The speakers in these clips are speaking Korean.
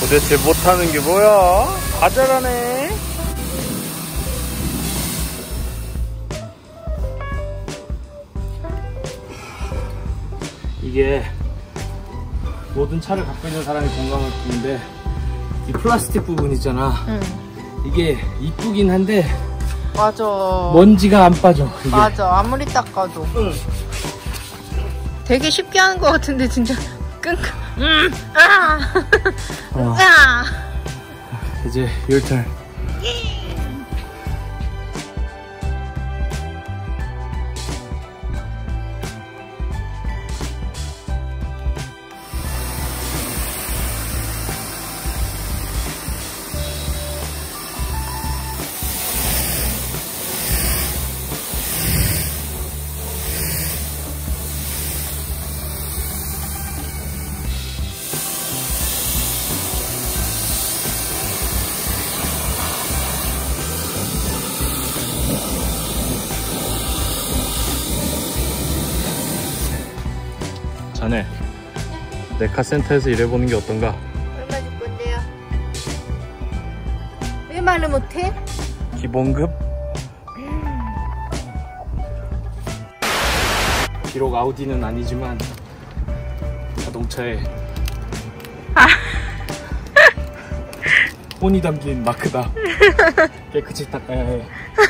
도대체 못하는 게 뭐야? 다 잘하네. 이게 모든 차를 갖고 있는 사람이 공감할 뿐인데 이 플라스틱 부분 있잖아. 응. 이게 이쁘긴 한데 맞아. 먼지가 안 빠져. 이게. 맞아. 아무리 닦아도. 응. 되게 쉽게 하는 것 같은데 진짜 끙끙. 이제 your turn. 자네, 네카센터에서 일해보는 게 어떤가? 얼마 줄 건데요? 왜 말을 못해? 기본급? 비록 아우디는 아니지만 자동차에 혼이 담긴 마크다. 깨끗이 닦아야 해.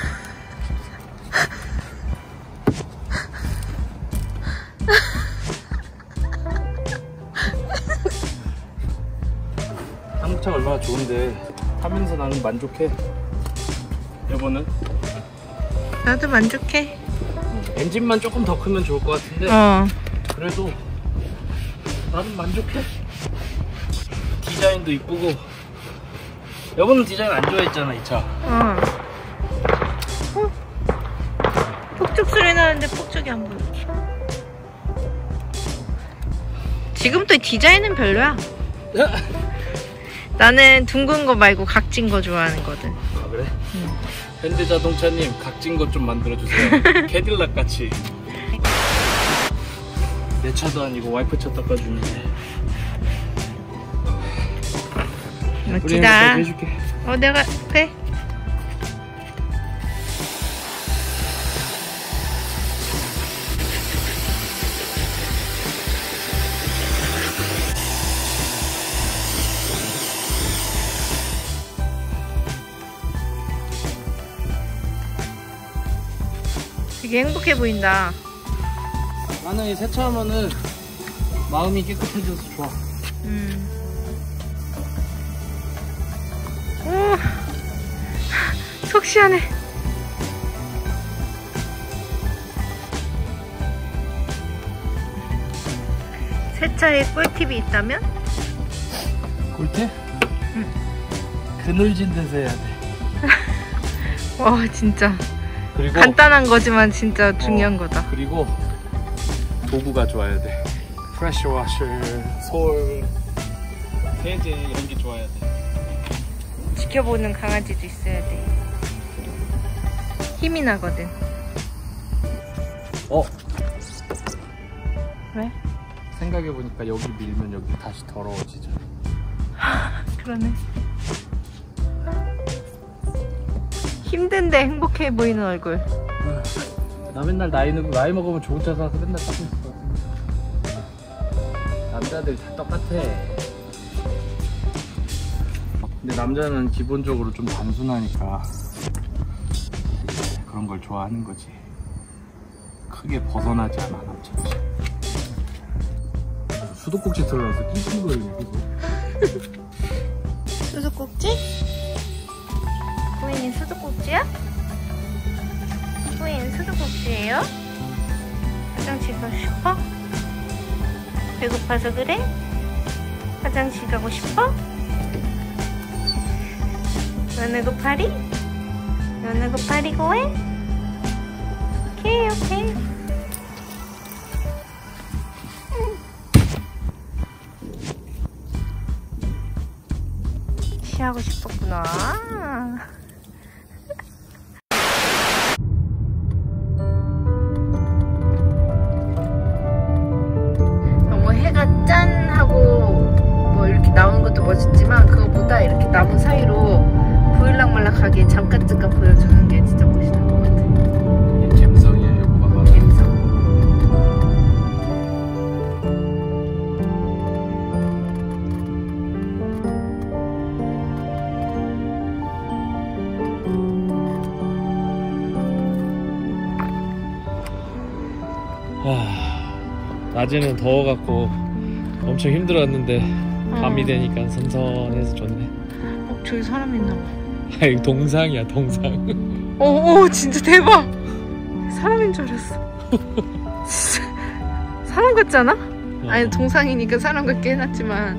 한국차가 얼마나 좋은데 타면서 나는 만족해. 여보는? 나도 만족해. 엔진만 조금 더 크면 좋을 것 같은데 그래도 나는 만족해. 디자인도 이쁘고. 여보는 디자인 안 좋아했잖아 이 차. 폭죽 소리 나는데 폭죽이 안 보여. 지금 또 디자인은 별로야. 나는 둥근 거 말고 각진 거 좋아하는 거든. 아 그래? 응. 현대자동차님 각진 거 좀 만들어주세요. 캐딜락 같이. 내 차도 아니고 와이프 차 닦아주는데. 멋지다. 해줄게. 내가 해. 되게 행복해 보인다. 나는 이 세차하면은 마음이 깨끗해져서 좋아. 오, 속 시원해. 세차에 꿀팁이 있다면? 꿀팁? 응. 그늘진 데서 해야 돼. 와 진짜. 그리고 간단한 거지만 진짜 중요한 거다. 그리고 도구가 좋아야 돼. 프레셔워셔, 솔, 세제 이런 게 좋아야 돼. 지켜보는 강아지도 있어야 돼. 힘이 나거든. 왜? 생각해보니까 여기 밀면 여기 다시 더러워지잖아. 그러네. 힘든데 행복해 보이는 얼굴. 나 맨날 나이 먹으면 좋은 차 사서 맨날 닦고 있어. 남자들 다 똑같아. 근데 남자는 기본적으로 좀 단순하니까 그런 걸 좋아하는 거지. 크게 벗어나지 않아 남자는. 수도꼭지 들어가서 낑낑거리네 계속. 수도꼭지? 부인이 수도꼭지야? 부인 수도꼭지예요? 화장실 가고 싶어? 배고파서 그래? 화장실 가고 싶어? 너는 고파리? 너는 고파리고 해? 오케이 오케이. 취하고 싶었구나. 너무 해가 짠 하고 뭐 이렇게 나오는 것 것도 멋있지만 그거보다 이렇게 나무 사이로 보일락말락하게 잠깐 보여주는 게 진짜 멋있는 것 같아. 이게 갬성이에요, 여보가 말하는. 갬성. 낮에는 더워갖고 엄청 힘들었는데 밤이 되니까 선선해서 좋네. 저기 사람 있나 봐. 아이, 동상이야, 동상. 오, 진짜 대박. 사람인 줄 알았어. 진짜 사람 같지 않아? 아니, 동상이니까 사람 같게 해놨지만.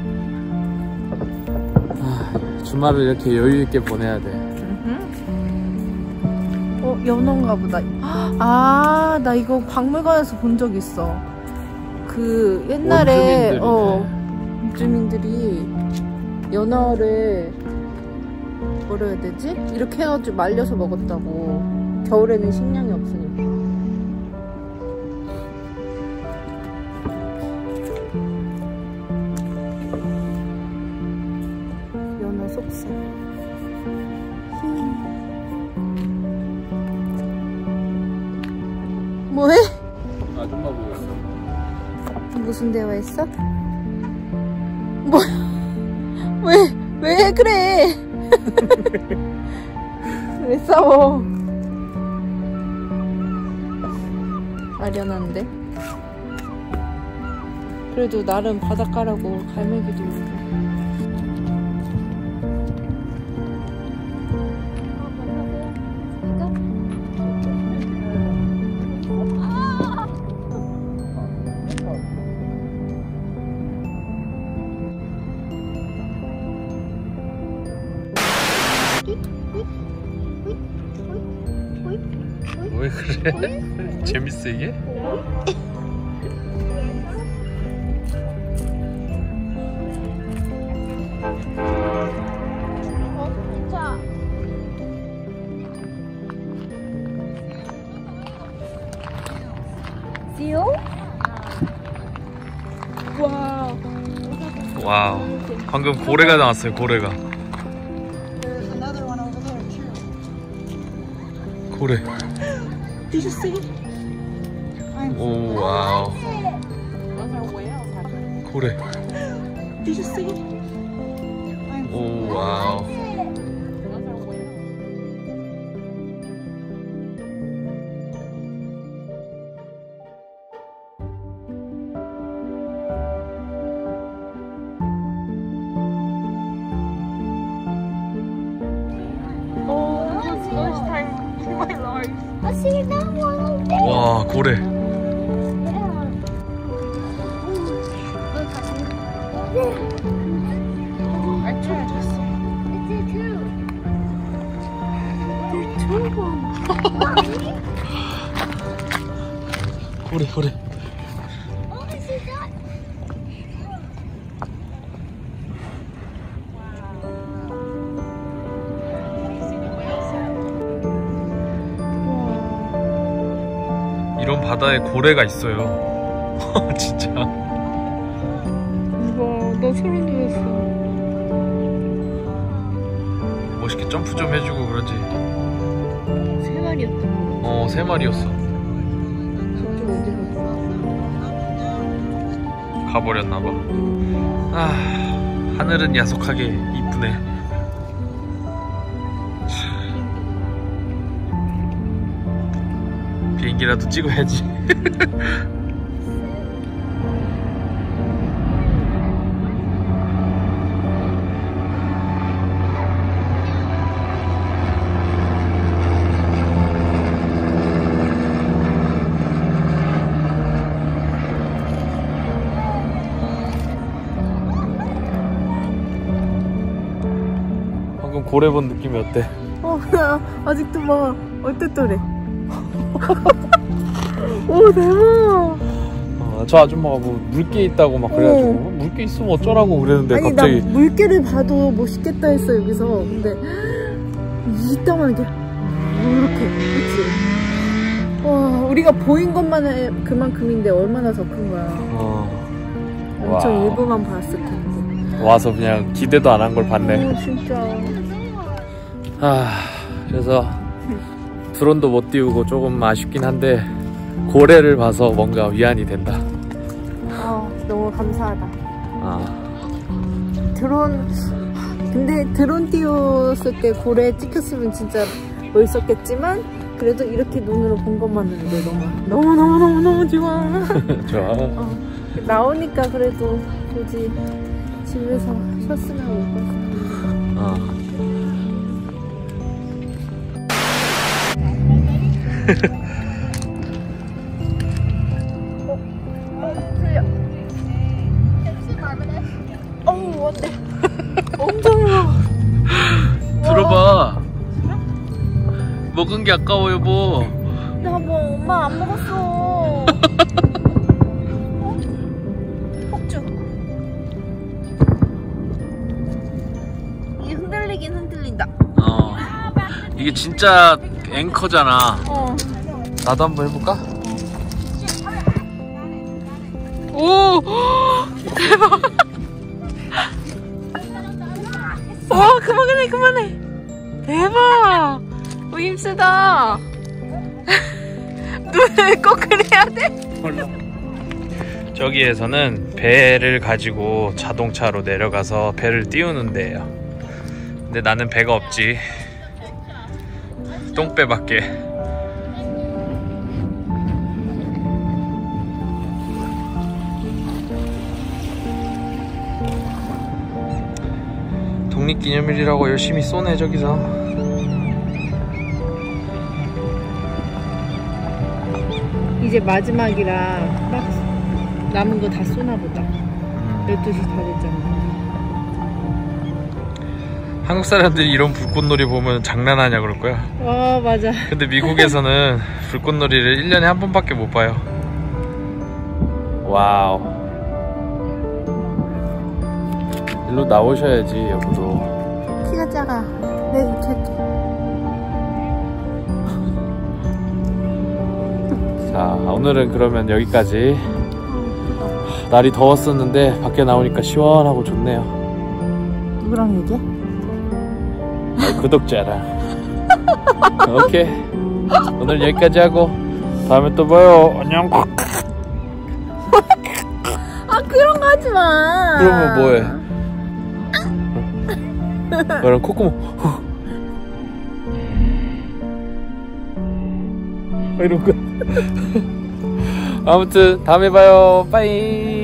주말을 이렇게 여유있게 보내야 돼. 연어인가 보다. 아, 나 이거 박물관에서 본 적 있어. 그 옛날에 원주민들이 연어를 뭐라 해야 되지? 이렇게 해가지고 말려서 먹었다고. 겨울에는 식량이 없으니까. 연어 속살. 뭐해? 아줌마 보고 있어. 무슨 대화했어? 뭐야? 왜 그래? 왜 싸워? 아련한데? 그래도 나름 바닷가라고 갈매기도 있고. 왜 그래? 재밌어 이게? 와우. 방금 고래가 나왔어요, 고래가. 고래. Did you see? 오, 와우. 고래. Did you see? 오, 와우. 와, 고래. 고래. 이런 바다에 고래가 있어요. 진짜. 이거 너 소름 돋았어. 멋있게 점프 좀 해주고 그러지. 3마리였던 거. 3마리였어. 저쪽 어디로 가버렸나봐. 하늘은 야속하게 이쁘네. 비행기라도 찍어야지. 방금 고래 본 느낌이 어때? 나 아직도 막 얼떨떨해. 오, 대박. 저 아줌마가 뭐 물개 있다고 막 그래가지고 물개 있으면 어쩌라고 그랬는데 아니, 갑자기 나 물개를 봐도 멋있겠다 했어 여기서. 근데 이따만 이렇게 이렇게, 그치? 와, 우리가 보인 것만 그만큼인데 얼마나 더 큰 거야. 엄청 와우. 일부만 봤을 텐데. 와서 그냥 기대도 안 한 걸 봤네. 오, 진짜. 그래서 드론도 못 띄우고 조금 아쉽긴 한데 고래를 봐서 뭔가 위안이 된다. 너무 감사하다. 드론, 근데 드론 띄웠을 때 고래 찍혔으면 진짜 멋있었겠지만 그래도 이렇게 눈으로 본 것만으로도 너무 좋아. 좋아. 나오니까 그래도 굳이 집에서 쉬었으면 못 봤어. 틀려. 어우, 어때? 엄청 먹어. 들어봐. 먹은 게 아까워, 여보. 나 뭐 엄마 안 먹었어. 폭죽. 이 흔들리긴 흔들린다. 이게 진짜 앵커잖아. 나도 한번 해볼까? 오! 대박! 와, 그만해. 대박! 오, 힘쓰다. 눈을 꼭 그래야 돼? 몰라. 저기에서는 배를 가지고 자동차로 내려가서 배를 띄우는 데예요. 근데 나는 배가 없지. 똥배밖에. 독립기념일이라고 열심히 쏘네 저기서. 이제 마지막이라 막 남은 거 다 쏘나 보다. 12시 다 됐잖아. 한국 사람들이 이런 불꽃놀이 보면 장난하냐 그럴 거야. 맞아. 근데 미국에서는 불꽃놀이를 1년에 한 번밖에 못 봐요. 와우. 일로 나오셔야지 여보도. 키가 작아. 내 이렇게. 자, 오늘은 그러면 여기까지. 날이 더웠었는데 밖에 나오니까 시원하고 좋네요. 누구랑 얘기해? 구독자랑. 오케이, 오늘 여기까지 하고 다음에 또 봐요. 안녕. 그런 거 하지 마. 그러면 뭐해? 너랑 콧구멍 이런 거. 아무튼 다음에 봐요. 빠이.